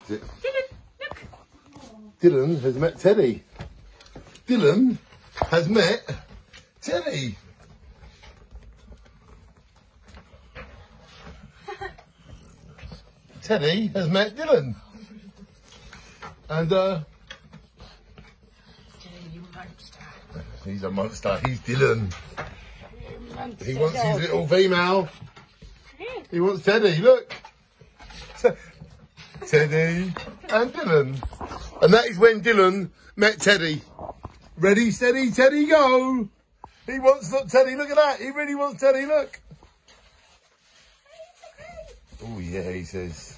Dylan, look. Dylan has met Teddy. Dylan has met Teddy. Teddy has met Dylan. And Dylan, you monster. he's a monster. He's Dylan. Monster He wants dog. his little female. He wants Teddy, look. Teddy and Dylan. And that is when Dylan met Teddy. Ready, steady, Teddy, go. He wants Teddy, look at that. He really wants Teddy, look. Oh yeah, he says.